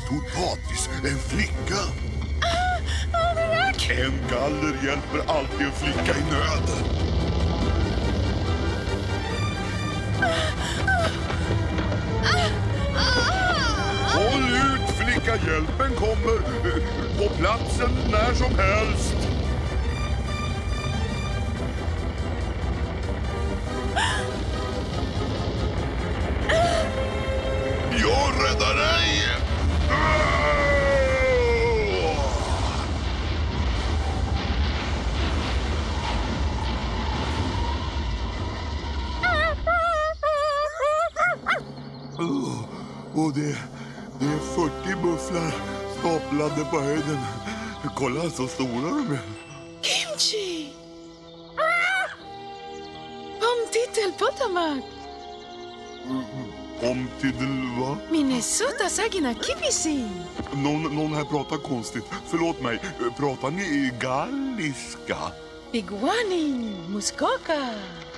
potatis, en flicka. Arak! En galler hjälper alltid en flicka i nöd. Håll ut, flicka, hjälpen kommer på platsen när som helst. Jag räddar dig! Och det är 40 bufflar staplade på höjden. Kolla så stora de är. Kimchi! Om titel Potamak! Om till va? Minnesota sagina kipisi! Någon här pratar konstigt. Förlåt mig. Pratar ni galliska? Biguanin muskoka!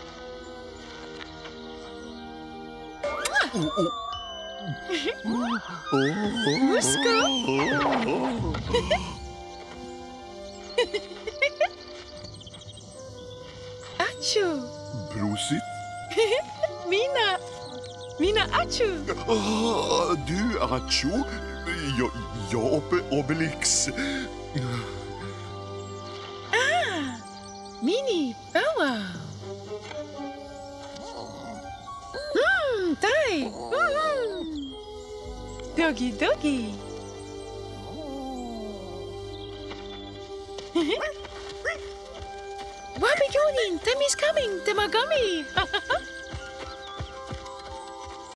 Musko! Achu! Prosit. Mina achu! Du, Acho. Jag Obelix. Mini Bow Tai! Doggy doggy! Wabigunin! Tem is coming! Temagami!